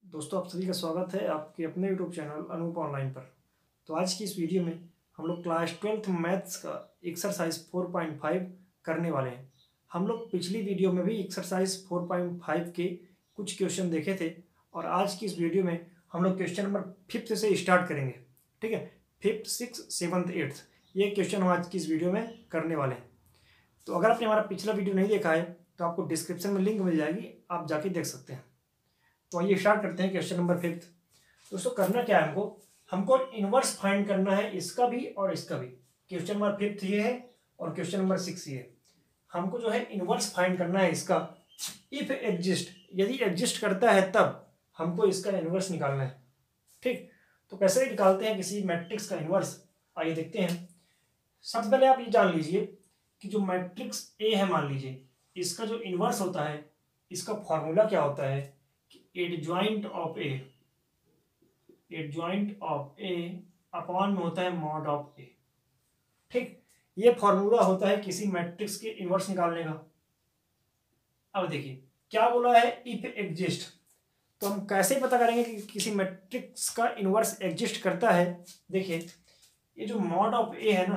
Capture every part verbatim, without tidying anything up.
दोस्तों, आप सभी का स्वागत है आपके अपने यूट्यूब चैनल अनूप ऑनलाइन पर। तो आज की इस वीडियो में हम लोग क्लास ट्वेल्थ मैथ्स का एक्सरसाइज फोर पॉइंट फाइव करने वाले हैं। हम लोग पिछली वीडियो में भी एक्सरसाइज फोर पॉइंट फाइव के कुछ क्वेश्चन देखे थे और आज की इस वीडियो में हम लोग क्वेश्चन नंबर फिफ्थ से स्टार्ट करेंगे। ठीक है, फिफ्थ, सिक्स, सेवन्थ, एट्थ, ये क्वेश्चन हम आज की इस वीडियो में करने वाले हैं। तो अगर आपने हमारा पिछला वीडियो नहीं देखा है तो आपको डिस्क्रिप्शन में लिंक मिल जाएगी, आप जाके देख सकते हैं। तो आइए स्टार्ट करते हैं क्वेश्चन नंबर फिफ्थ। दोस्तों, करना क्या है हमको हमको इनवर्स फाइंड करना है, इसका भी और इसका भी। क्वेश्चन नंबर फिफ्थ ये है और क्वेश्चन नंबर सिक्स ये है। हमको जो है इनवर्स फाइंड करना है इसका। इफ एग्जिस्ट, यदि एग्जिस्ट करता है तब हमको इसका इनवर्स निकालना है। ठीक, तो कैसे निकालते हैं किसी मैट्रिक्स का इनवर्स, आइए देखते हैं। सबसे पहले आप ये जान लीजिए कि जो मैट्रिक्स ए है, मान लीजिए इसका जो इनवर्स होता है, इसका फॉर्मूला क्या होता है, adjoint of A, adjoint of A upon में होता है मॉड ऑफ ए। ठीक, ये फॉर्मूला होता है किसी मैट्रिक्स के इनवर्स निकालने का। अब देखिए क्या बोला है, इफ एग्जिस्ट। तो हम कैसे पता करेंगे कि किसी मैट्रिक्स का इनवर्स एग्जिस्ट करता है। देखिए ये जो मॉड ऑफ ए है ना,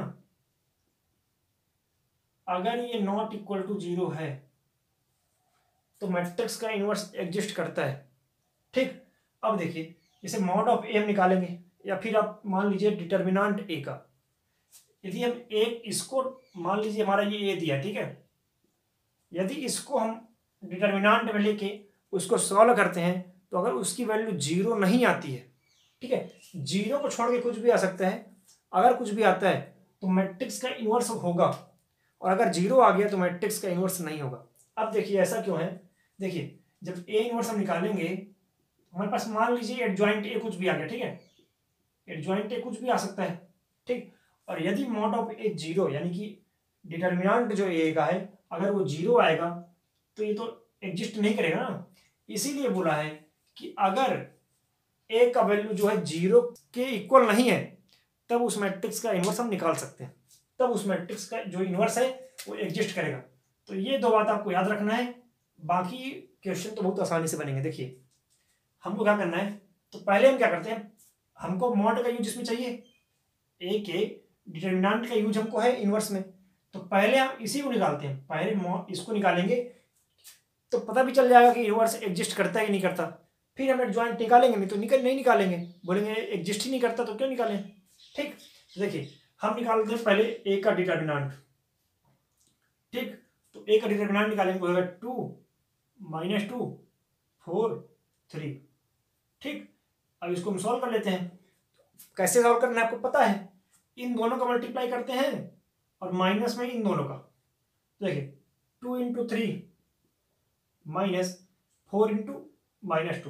अगर ये नॉट इक्वल टू जीरो है तो मैट्रिक्स का इनवर्स एग्जिस्ट करता है। ठीक, अब देखिए इसे मॉड ऑफ ए हम निकालेंगे, या फिर आप मान लीजिए डिटर्मिनेंट ए का। यदि हम ए इसको मान लीजिए हमारा ये ए दिया, ठीक है, यदि इसको हम डिटर्मिनेंट में लेके उसको सॉल्व करते हैं तो अगर उसकी वैल्यू जीरो नहीं आती है, ठीक है, जीरो को छोड़ के कुछ भी आ सकता है, अगर कुछ भी आता है तो मैट्रिक्स का इनवर्स होगा, और अगर जीरो आ गया तो मैट्रिक्स का इनवर्स नहीं होगा। अब देखिए ऐसा क्यों है, देखिए जब ए इनवर्स हम निकालेंगे हमारे पास मान लीजिए एडजॉइंट ए कुछ भी आ गया, ठीक है, एडजॉइंट ए कुछ भी आ सकता है। ठीक, और यदि मॉड ऑफ ए जीरो, यानी कि डिटर्मिनेंट जो ए का है अगर वो जीरो आएगा तो ये तो एग्जिस्ट नहीं करेगा ना। इसीलिए बोला है कि अगर ए का वैल्यू जो है जीरो के इक्वल नहीं है तब उस मैट्रिक्स का इनवर्स हम निकाल सकते हैं, तब उस मैट्रिक्स का जो इनवर्स है वो एग्जिस्ट करेगा। तो ये दो बात आपको याद रखना है, बाकी क्वेश्चन तो बहुत आसानी से बनेंगे। देखिए हमको क्या करना है, तो पहले हम क्या करते हैं, हमको मॉड का यूज इसमें चाहिए, ए के डिटर्मिनेंट का यूज हमको है इनवर्स में, तो पहले हम इसी को निकालते हैं। पहले मॉड इसको निकालेंगे तो पता भी चल जाएगा कि इनवर्स एग्जिस्ट करता है कि नहीं करता। फिर हम एडजॉइंट निकालेंगे, नहीं तो निकल नहीं निकालेंगे, बोलेंगे एग्जिस्ट ही नहीं करता तो क्यों निकालें। ठीक, तो देखिए हम निकालते हैं पहले ए का डिटर्मिनेंट। ठीक, तो ए का डिटर्मिनेंट निकालेंगे, वो होगा two minus two four three. ठीक, अब इसको हम सॉल्व कर लेते हैं। कैसे सॉल्व करना है आपको पता है, इन दोनों का मल्टीप्लाई करते हैं और माइनस में इन दोनों का। देखिए two into three minus four into minus two.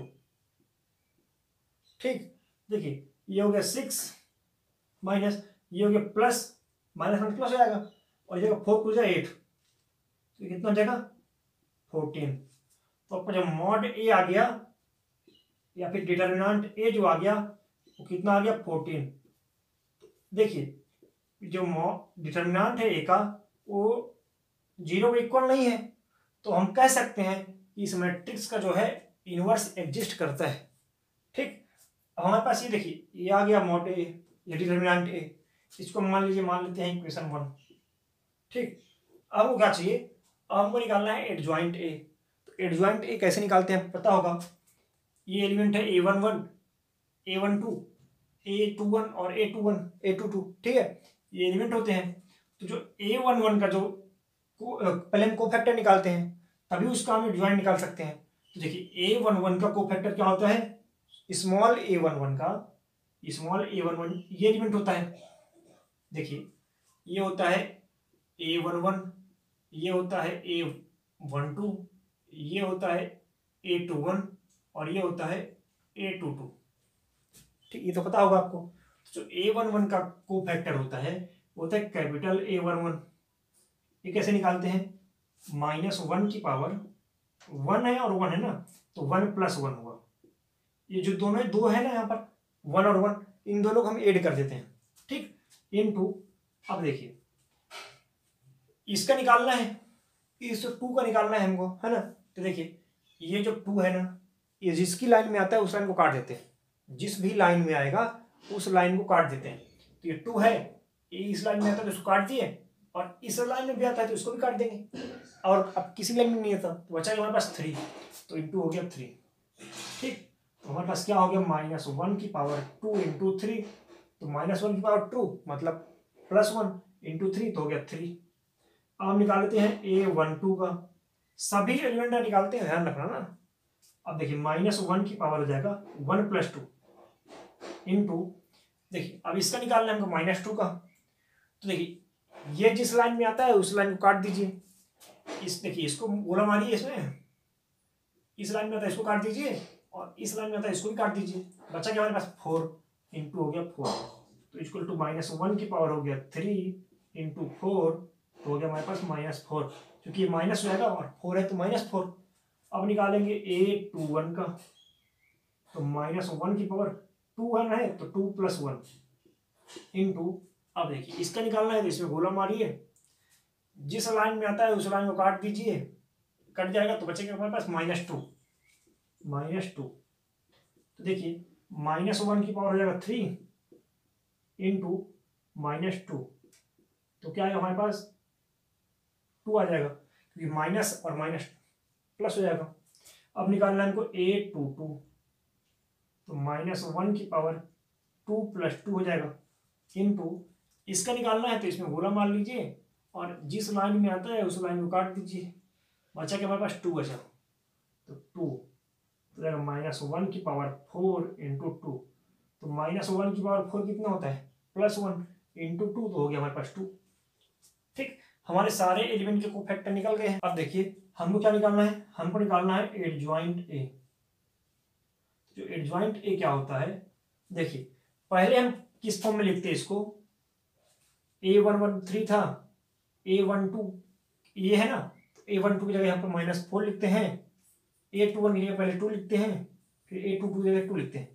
ठीक, देखिए ये हो गया सिक्स माइनस ये हो गया प्लस, माइनस में प्लस हो जाएगा, और ये फोर टू जाए एट, तो कितना हो जाएगा फोर्टीन। तो आपका जब मॉड ए आ गया या फिर डिटर्मिनेंट ए जो आ गया वो कितना आ गया फोर्टीन। देखिए जो डिटर्मिनेंट है ए का वो जीरो के इक्वल नहीं है, तो हम कह सकते हैं कि इस मैट्रिक्स का जो है इनवर्स एग्जिस्ट करता है। ठीक, अब हमारे पास ये देखिए ये आ गया मॉड ए, ये डिटर्मिनेंट ए, इसको मान लीजिए मान लेते हैं इक्वेशन वन। ठीक, अब वो क्या चाहिए, अब हमको निकालना है एडजॉइंट ए। तो एडजॉइंट ए कैसे निकालते हैं पता होगा, ये एलिमेंट है A one one, A one two, A two one और A two one, A two two. ठीक है, ये एलिमेंट होते हैं। तो जो ए वन वन का जो पहले हम कोफैक्टर निकालते हैं तभी उसका हम एडजॉइंट निकाल सकते हैं। तो देखिए ए वन वन का कोफैक्टर क्या होता है, स्मॉल ए वन वन का, स्मॉल ए वन वन ये एलिमेंट होता है। देखिए ये होता है ए वन वन, ये होता है ए वन टू, ये होता है ए टू वन और ये होता है ए टू टू। ठीक, ये तो पता होगा आपको। जो ए वन वन का कोफैक्टर होता है वो होता है कैपिटल ए वन वन। ये कैसे निकालते हैं, माइनस वन की पावर, वन है और वन है ना, तो वन प्लस वन हुआ, ये जो दोनों दो है ना यहाँ पर वन और वन, इन दोनों को हम ऐड कर देते हैं। ठीक, इन टू, अब देखिए इसका निकालना है, इस टू का निकालना है हमको, है ना। तो देखिए ये जो टू है ना ये जिसकी लाइन में आता है उस लाइन को काट देते हैं, जिस भी लाइन में आएगा उस लाइन को काट देते हैं। तो ये टू है, ये इस लाइन में आता है तो इसको काट दिए, और इस लाइन में भी आता है तो इसको भी काट देंगे, और अब किसी लाइन में नहीं आता तो बचा हमारे पास थ्री, तो इंटू हो गया थ्री। ठीक, तो हमारे पास क्या हो गया, माइनस वन की पावर टू इंटू थ्री, तो माइनस वन की पावर टू मतलब प्लस वन इंटू थ्री, तो हो गया थ्री। अब हम निकाल लेते हैं ए वन टू का, सभी एलिमेंट निकालते हैं, ध्यान रखना ना। अब देखिए माइनस वन की पावर हो जाएगा वन प्लस टू इंटू, देखिए अब इसका निकालना है हमको माइनस टू का, तो देखिए ये जिस लाइन में आता है उस लाइन को काट दीजिए, इस देखिए इसको गोला मारिए, इसमें इस लाइन में आता है इसको काट दीजिए, और इस लाइन में आता है इसको भी काट दीजिए, बचा क्या हमारे पास फोर इंटू हो गया फोर, तो इक्वल टू माइनस वन की पावर हो गया थ्री इंटू फोर, तो हो गया हमारे पास माइनस फोर, क्योंकि ये माइनस हो जाएगा और फोर है तो माइनस फोर। अब निकालेंगे ए टू वन का, तो माइनस वन की पावर टू वन है तो टू प्लस वन इंटू, अब देखिए इसका निकालना है तो इसमें गोला मारिए, जिस लाइन में आता है उस लाइन को काट दीजिए, कट जाएगा तो बचेगा हमारे पास माइनस टू, माइनस टू, तो देखिए माइनस वन की पावर हो जाएगा थ्री इंटू माइनस टू, तो क्या है हमारे पास टू आ जाएगा, क्योंकि माइनस और माइनस प्लस हो जाएगा। अब निकालना है हमको ए टू टू, तो माइनस वन की पावर टू प्लस टू हो जाएगा इंटू, इसका निकालना है तो इसमें गोला मार लीजिए, और जिस लाइन में आता है उस लाइन को काट दीजिए, बचा कि हमारे पास टू बचा, तो टू तो जाएगा माइनस वन की पावर फोर इंटू टू, तो माइनस वन की पावर फोर कितना होता है प्लस वन इंटू टू, तो हो गया हमारे पास टू। ठीक, हमारे सारे एलिमेंट के कोफैक्टर निकल गए हैं। अब देखिए हमको क्या निकालना है, हमको निकालना है एडजॉइंट ए। जो एडजॉइंट ए क्या होता है, देखिए पहले हम किस फॉर्म में लिखते हैं इसको, ए वन वन थ्री था, ए वन टू ये है ना, तो ए वन टू की जगह यहाँ पर माइनस फोर लिखते हैं, ए टू वन की जगह पहले टू लिखते हैं, फिर ए टू टू की जगह टू लिखते हैं,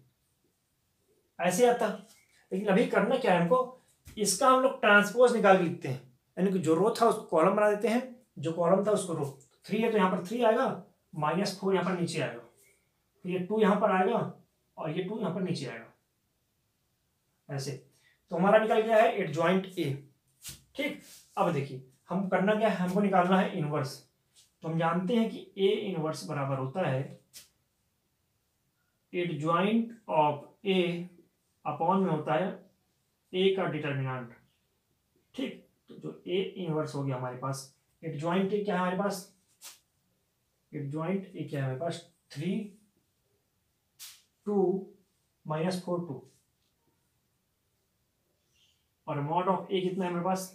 ऐसे आता। लेकिन अभी करना क्या है हमको, इसका हम लोग ट्रांसपोज निकाल के लिखते हैं, यानी कि जो रो था उसको कॉलम बना देते हैं, जो कॉलम था उसको रो, थ्री है तो यहाँ पर थ्री आएगा, माइनस फोर यहाँ पर नीचे आएगा, फिर ये टू यहाँ पर आएगा और ये टू यहाँ पर नीचे आएगा, ऐसे। तो हमारा निकल गया है एडजॉइंट ए। ठीक, अब देखिए हम करना क्या है, हमको निकालना है इनवर्स। तो हम जानते हैं कि ए इनवर्स बराबर होता है एडजॉइंट ऑफ ए अपॉन में होता है ए का डिटर्मिनेंट। ठीक, तो जो ए इनवर्स हो गया हमारे पास, एडजॉइंट ए क्या है हमारे पास, एडजॉइंट ए क्या है हमारे पास, three two minus four two, और मॉड ऑफ ए कितना है हमारे पास,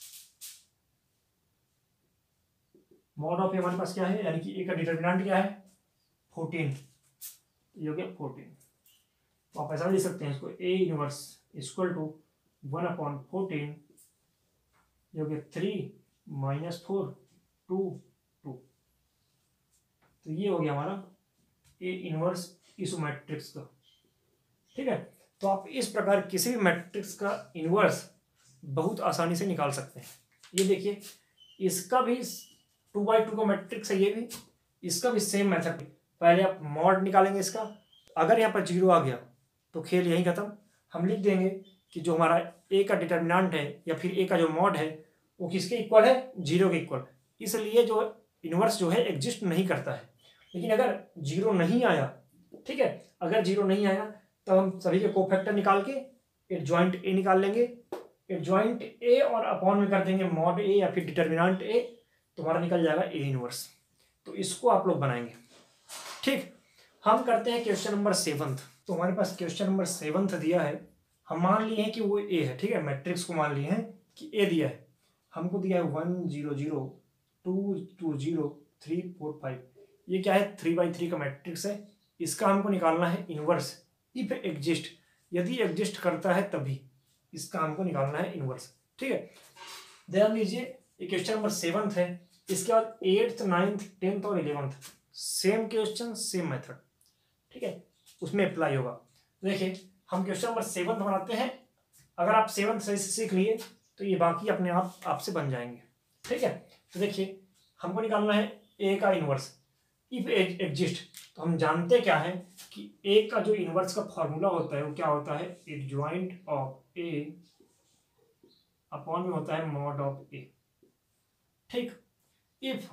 मॉड ऑफ ए हमारे पास क्या है, यानी कि ए का डिटर्मिनेंट क्या है फोर्टीन, ये हो गया फोर्टीन। तो आप ऐसा लिख सकते हैं इसको, A inverse equal to one upon fourteen, ये हो गया three minus four two two. तो ये हो गया हमारा ए इनवर्स इस मैट्रिक्स का। ठीक है, तो आप इस प्रकार किसी भी मैट्रिक्स का इनवर्स बहुत आसानी से निकाल सकते हैं। ये देखिए इसका भी टू बाई टू का मैट्रिक्स है, ये भी, इसका भी सेम मेथड। पहले आप मॉड निकालेंगे इसका, अगर यहाँ पर जीरो आ गया तो खेल यहीं खत्म। हम लिख देंगे कि जो हमारा ए का डिटर्मिनेंट है या फिर ए का जो मॉड है वो किसके इक्वल है, जीरो के इक्वल, इसलिए जो इनवर्स जो है एग्जिस्ट नहीं करता है। लेकिन अगर जीरो नहीं आया, ठीक है, अगर जीरो नहीं आया तो हम सभी के कोफैक्टर निकाल के एडजॉइंट ए निकाल लेंगे, एडजॉइंट ए और अपॉन में कर देंगे मॉड ए या फिर डिटर्मिनेंट ए, तुम्हारा निकल जाएगा ए इनवर्स। तो इसको आप लोग बनाएंगे। ठीक, हम करते हैं क्वेश्चन नंबर सेवंथ। तो हमारे पास क्वेश्चन नंबर सेवंथ दिया है, हम मान लिए हैं कि वो ए है। ठीक है, मैट्रिक्स को मान लिए हैं कि ए दिया है, हमको दिया है one zero zero two two zero three four five, ये क्या है थ्री बाई थ्री का मैट्रिक्स है। इसका हमको निकालना है इनवर्स इफ एग्जिस्ट, यदि एग्जिस्ट करता है तभी इसका हमको निकालना है इनवर्स। ठीक है, ध्यान दीजिए ये क्वेश्चन नंबर सेवंथ है, इसके बाद एट्थ नाइन्थ टेंथ और eleventh same question same method, ठीक है, उसमें अप्लाई होगा। देखिए हम क्वेश्चन नंबर सेवंथ बनाते हैं, अगर आप सेवंथ सही से सीख लिए तो ये बाकी अपने आप आपसे बन जाएंगे। ठीक है, तो देखिए हमको निकालना है ए का इनवर्स, इफ एग्जिस्ट, तो हम जानते क्या है कि ए का जो इनवर्स का फॉर्मूला होता है वो क्या होता है, एडजॉइंट ऑफ ए अपॉन में होता है मॉड ऑफ ए। ठीक, if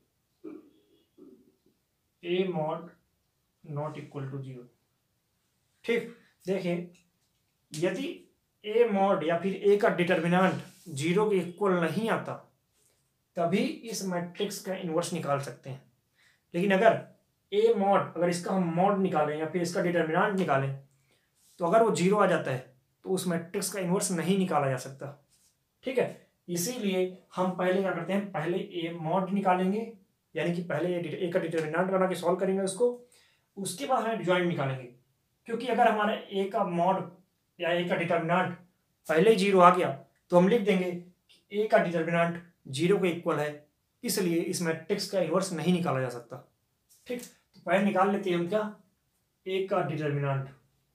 A mod not equal to zero. ठीक, देखिए यदि ए मॉड या फिर ए का डिटर्मिनेंट जीरो के इक्वल नहीं आता तभी इस मैट्रिक्स का इनवर्स निकाल सकते हैं। लेकिन अगर ए मॉड, अगर इसका हम मॉड निकालें या फिर इसका डिटर्मिनेंट निकालें तो अगर वो जीरो आ जाता है तो उस मैट्रिक्स का इनवर्स नहीं निकाला जा सकता। ठीक है, इसीलिए हम पहले क्या करते हैं, पहले ए मॉड निकालेंगे, यानी कि पहले ए का डिटर्मिनेंट बना के सॉल्व करेंगे उसको, उसके बाद हम एडजॉइंट निकालेंगे। क्योंकि अगर हमारा ए का मॉड या ए का डिटर्मिनेंट पहले ही जीरो आ गया तो हम लिख देंगे कि ए का डिटर्मिनेंट जीरो के इक्वल है, इसलिए इस मैट्रिक्स का इनवर्स नहीं निकाला जा सकता। ठीक, तो पहले निकाल लेते हैं हम क्या, ए का डिटर्मिनेंट।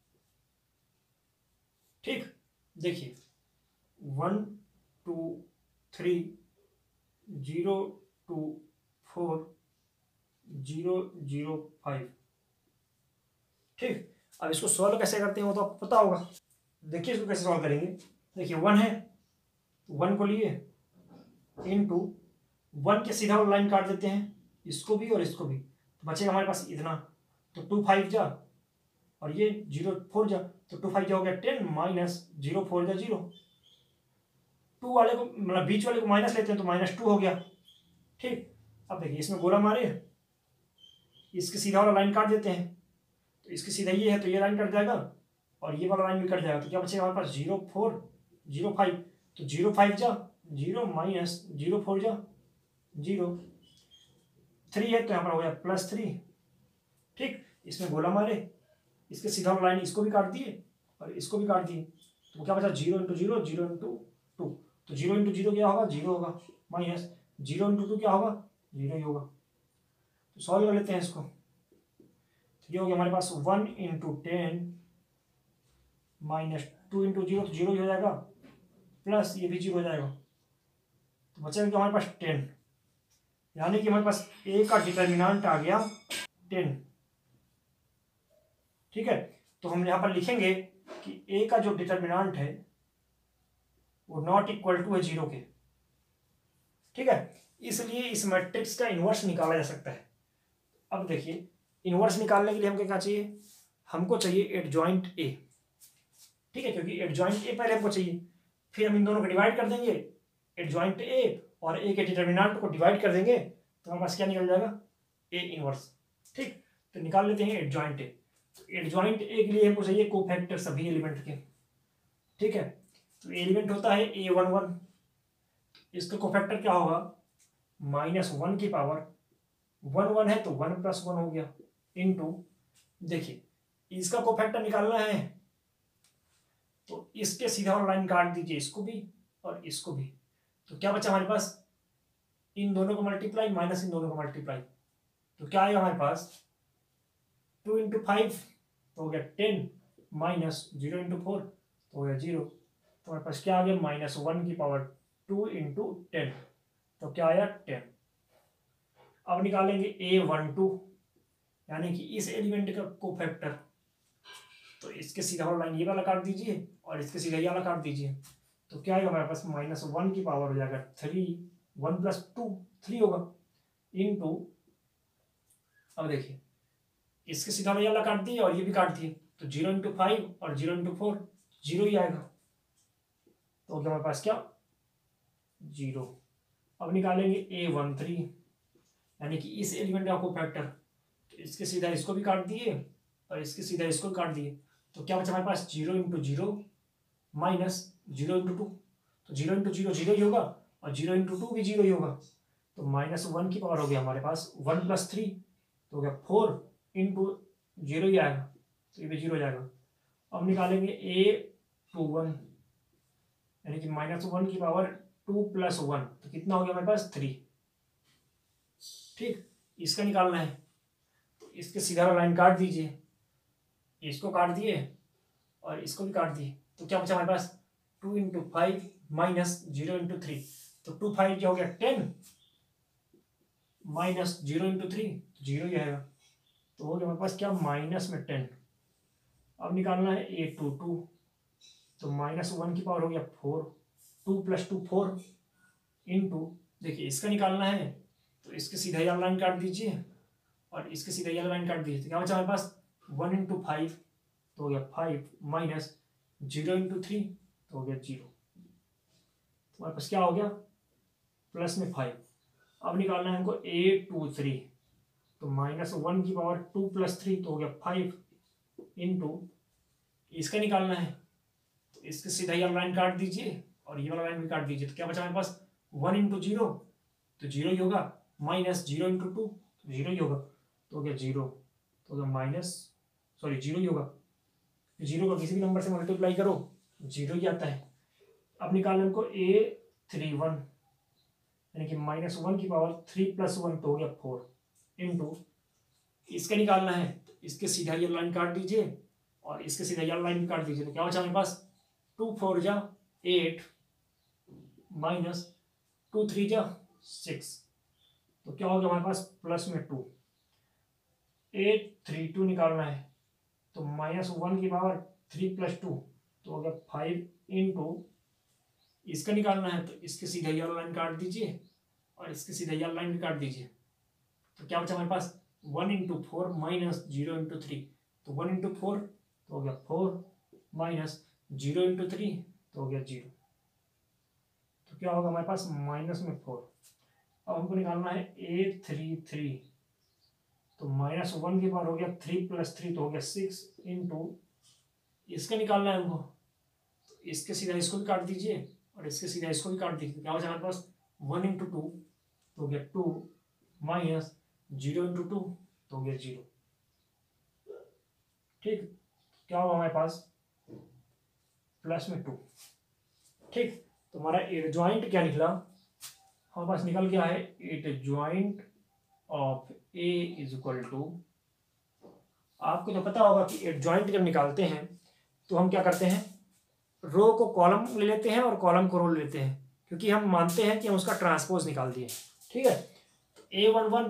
ठीक, देखिए one two three zero two four zero zero five. ठीक, अब इसको सॉल्व कैसे करते हैं वो तो आपको पता होगा। देखिए इसको कैसे सॉल्व करेंगे। देखिए वन है, वन को लिए इनटू वन के सीधा लाइन काट देते हैं, इसको भी और इसको भी, तो बचेगा हमारे पास इतना, तो टू फाइव जा और ये जीरो फोर जा, तो टू फाइव जा हो गया टेन माइनस जीरो फोर जा जीरो। टू वाले को मतलब बीच वाले को माइनस लेते हैं तो माइनस टू हो गया। ठीक, अब देखिए इसमें गोला मारे, इसके सीधा वाला लाइन काट देते हैं, तो इसके सीधा ये है तो ये लाइन कट जाएगा और ये वाला लाइन भी कट जाएगा, तो क्या बचेगा हमारे पास जीरो फोर जीरो फाइव, तो जीरो फाइव जा जीरो माइनस जीरो फोर जा जीरो, थ्री है तो यहाँ पर हो गया प्लस थ्री। ठीक, इसमें गोला मारे, इसके सीधा वाला लाइन इसको भी काट दिए और इसको भी काट दिए, तो क्या बचा zero into zero zero into two, तो जीरो इंटू जीरो क्या होगा, जीरो होगा, माइनस जीरो इंटू टू क्या होगा, जीरो ही होगा। तो सॉल्व कर लेते हैं इसको, तो ये हो गया हमारे पास one into ten minus two into zero, तो जीरो ही हो जाएगा, प्लस ये भी जीरो हो जाएगा, तो बचेगा हमारे पास टेन, यानी कि हमारे पास ए का डिटर्मिनेंट आ गया टेन। ठीक है, तो हम यहाँ पर लिखेंगे कि ए का जो डिटर्मिनेंट है वो नॉट इक्वल टू है जीरो के। ठीक है, इसलिए इस मैट्रिक्स का इनवर्स निकाला जा सकता है। अब देखिए इनवर्स निकालने के लिए हमको क्या चाहिए, हमको चाहिए एडजॉइंट ए। ठीक है, क्योंकि एडजॉइंट ए पहले हमको चाहिए, फिर हम इन दोनों को डिवाइड कर देंगे, एडजॉइंट ए और ए के डिटर्मिनेंट को डिवाइड कर देंगे तो हमारे पास क्या निकल जाएगा, ए इनवर्स। ठीक, तो निकाल लेते हैं एडजॉइंट ए। तो एडजॉइंट ए के लिए हमको चाहिए कोफैक्टर सभी एलिमेंट के। ठीक है, तो एलिमेंट होता है ए वन वन, इसका कोफैक्टर क्या होगा, माइनस वन की पावर वन वन है तो वन प्लस वन हो गया इनटू, देखिए इसका कोफैक्टर निकालना है तो इसके सीधा लाइन काट दीजिए, इसको भी और इसको भी, तो क्या बचा हमारे पास, इन दोनों को मल्टीप्लाई माइनस इन दोनों को मल्टीप्लाई, तो क्या आएगा हमारे पास टू इंटू फाइव तो हो गया ten minus zero into four तो हो गया जीरो, तो हमारे पास क्या आ गया माइनस वन की पावर टू इंटू टेन, तो क्या आया टेन। अब निकालेंगे ए वन टू, यानी कि इस एलिमेंट का कोफैक्टर, तो इसके सीधा वाला लाइन ये वाला काट दीजिए और इसके सीधा ये वाला काट दीजिए, तो क्या आएगा हमारे पास माइनस वन की पावर हो जाएगा three, one plus two three होगा इनटू, अब देखिए इसके सीधा वाला ये वाला काट दिए और ये भी काट दिए, तो जीरो इंटू फाइव और जीरो इंटू फोर जीरो ही आएगा, तो हमारे पास क्या जीरो। अब निकालेंगे ए वन थ्री, यानी कि इस एलिमेंट का कोफैक्टर, तो इसके सीधा इसको भी काट दिए और इसके सीधा इसको भी काट दिए, तो क्या बचा हमारे पास zero into zero minus zero into two, तो जीरो इंटू जीरो जीरो ही होगा और जीरो इंटू टू भी जीरो ही होगा, तो माइनस वन की पावर हो गया हमारे पास वन प्लस थ्री तो हो गया फोर इंटू जीरो ही आएगा, तो ये भी जीरो हो जाएगा। अब निकालेंगे ए टू वन, यानी कि माइनस वन की पावर टू प्लस वन, तो कितना हो गया हमारे पास थ्री। ठीक, इसका निकालना है तो इसके सीधा लाइन काट दीजिए, इसको काट दिए और इसको भी काट दिए, तो क्या बचा हमारे पास two into five minus zero into three, तो टू फाइव क्या हो गया ten minus zero into three, zero ही आएगा। तो हो गया हमारे पास क्या, माइनस में टेन। अब निकालना है ए टू टू, तो माइनस वन की पावर हो गया four, two plus two four into, देखिए इसका निकालना है तो इसके सीधा ही लाइन काट दीजिए और इसके सीधा ही लाइन काट दीजिए, तो क्या बचा हमारे पास, वन इंटू फाइव तो हो गया five, minus zero into three तो हो गया जीरो। तो हमारे पास क्या हो गया, प्लस में फाइव। अब निकालना है हमको ए टू थ्री, तो माइनस वन की पावर टू प्लस थ्री तो हो गया फाइव इंटू, इसका निकालना है तो इसके सीधा ही लाइन काट दीजिए और ये वाला लाइन भी काट दीजिए, तो क्या बचा हमारे पास, वन इंटू जीरो तो जीरो ही होगा, माइनस जीरो इंटू टू तो जीरो ही होगा, तो हो गया जीरो, तो हो गया माइनस, सॉरी जीरो ही होगा, जीरो का किसी भी नंबर से मल्टीप्लाई करो जीरो ही आता है। अब निकालना हमको ए थ्री वन, यानी कि माइनस वन की पावर थ्री प्लस वन तो हो गया फोर इंटू, इसका निकालना है तो इसके सीधा ये लाइन काट दीजिए और इसके सीधा ये लाइन भी काट दीजिए, तो क्या बचा हमारे पास, टू फोर जा एट माइनस टू थ्री जा सिक्स, तो क्या हो गया हमारे पास, प्लस में टू। एट थ्री टू निकालना है तो माइनस वन की पावर थ्री प्लस टू तो हो गया फाइव इंटू, इसका निकालना है तो इसके सीधा ये लाइन काट दीजिए और इसके सीधा ये लाइन भी काट दीजिए, तो क्या बचा हमारे पास, one into four minus zero into three, तो वन इंटू फोर तो हो गया four minus zero into three तो हो गया जीरो, तो क्या होगा हमारे पास, माइनस में फोर। अब हमको निकालना है ए थ्री थ्री, तो माइनस वन की पावर हो गया थ्री प्लस थ्री तो हो गया सिक्स इंटू, इसका निकालना है हमको तो इसके सीधा इसको भी काट दीजिए और इसके सीधा इसको भी काट दीजिए, क्या हो जाए हमारे पास, वन इंटू टू तो हो गया two minus zero into two तो हो गया जीरो। ठीक, क्या होगा हमारे पास, प्लस में टू। ठीक, तो हमारा एडजॉइंट क्या निकला, हमारे पास निकल गया है adjoint of A is equal to, आपको तो पता होगा कि एडजॉइंट जब निकालते हैं तो हम क्या करते हैं, रो को कॉलम ले लेते हैं और कॉलम को रो ले लेते हैं, क्योंकि हम मानते हैं कि हम उसका ट्रांसपोज निकाल दिए। ठीक है, तो ए वन वन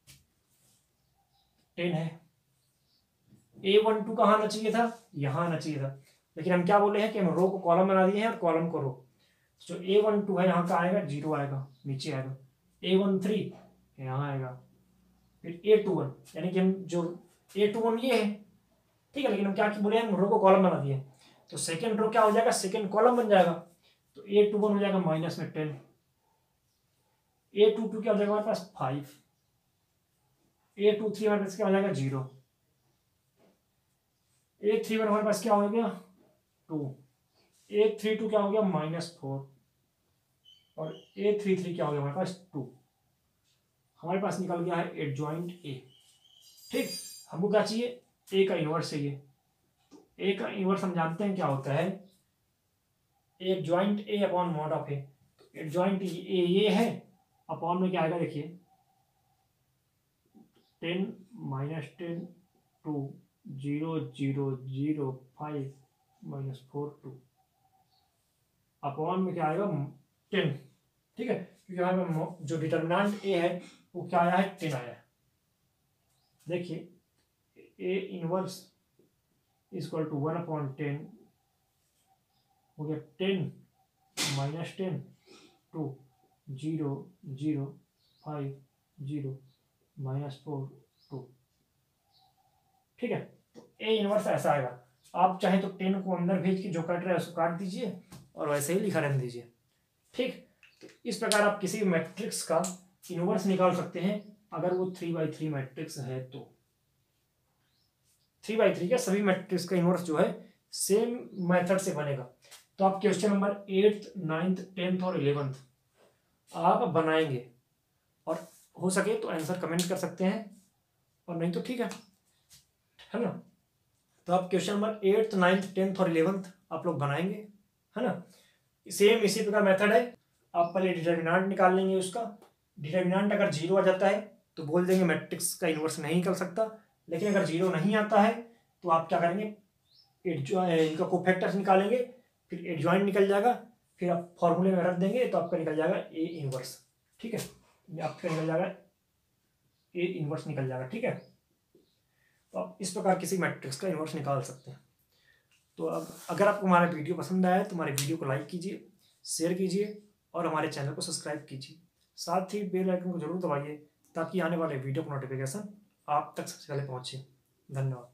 टेन है, ए वन टू कहाँ आना चाहिए था, यहाँ आना चाहिए था, लेकिन हम क्या बोले हैं कि हम रो को कॉलम बना दिए हैं और कॉलम को रो। जो ए वन टू है यहाँ का आएगा जीरो आएगा, नीचे आएगा, ए वन थ्री यहाँ आएगा, फिर ए टू वन, यानी कि हम जो ए टू वन ये है, ठीक है, लेकिन हम क्या बोले हैं, हम रो को कॉलम बना दिए, तो सेकेंड रो क्या हो जाएगा, सेकेंड कॉलम बन जाएगा, तो ए टू वन हो जाएगा माइनस में टेन, ए टू टू क्या हो जाएगा हमारे पास फाइव, ए टू थ्री हमारे पास क्या हो जाएगा जीरो, ए थ्री वन हमारे पास क्या हो गया टू, ए थ्री टू क्या हो गया माइनस फोर, और ए थ्री थ्री क्या हो गया हमारे पास टू। हमारे पास निकल गया है एडजॉइंट ए। ठीक, हमको क्या चाहिए, ए का इनवर्स चाहिए, तो ए का इनवर्स हम जानते हैं क्या होता है, adjoint A upon mod of A, तो एडजॉइंट ए ये है, अपॉन में क्या आएगा देखिए, ten minus ten two zero zero zero five minus four two, upon में क्या आएगा टेन। ठीक है, क्योंकि हमारे जो डिटर्मिनेंट ए है वो क्या आया है, टेन आया है। देखिए A inverse equal to one upon ten हो गया, ten minus ten two zero zero five zero minus four two. ठीक है, तो ए इनवर्स ऐसा आएगा, आप चाहे तो टेन को अंदर भेज के जो काट रहा है उसको काट दीजिए और वैसे ही लिखा रहने दीजिए। ठीक, तो इस प्रकार आप किसी भी मैट्रिक्स का इनवर्स निकाल सकते हैं अगर वो थ्री बाई थ्री मैट्रिक्स है तो। थ्री बाई थ्री का सभी मैट्रिक्स का इनवर्स जो है सेम मेथड से बनेगा। तो आप question number eighth ninth tenth और इलेवेंथ आप बनाएंगे और हो सके तो आंसर कमेंट कर सकते हैं और नहीं तो ठीक है है ना। तो आप question number eighth ninth tenth और इलेवेंथ आप लोग बनाएंगे, है ना। सेम इसी प्रकार मेथड है, आप पहले डिटर्मिनेंट निकाल लेंगे उसका। डिटर्मिनेंट अगर जीरो आ जाता है तो बोल देंगे मैट्रिक्स का इनवर्स नहीं निकल सकता, लेकिन अगर जीरो नहीं आता है तो आप क्या करेंगे, इनका कोफैक्टर्स निकालेंगे, फिर एडजॉइंट निकल जाएगा, फिर आप फॉर्मूले में रख देंगे तो आपका निकल जाएगा ए इनवर्स। ठीक है, आपका निकल जाएगा ए इनवर्स निकल जाएगा। ठीक है, तो आप इस प्रकार किसी मैट्रिक्स का इनवर्स निकाल सकते हैं। तो अब अगर आपको हमारा वीडियो पसंद आया है तो हमारे वीडियो को लाइक कीजिए, शेयर कीजिए और हमारे चैनल को सब्सक्राइब कीजिए। साथ ही बेल आइकन को जरूर दबाइए ताकि आने वाले वीडियो का नोटिफिकेशन आप तक सबसे पहले पहुंचे। धन्यवाद।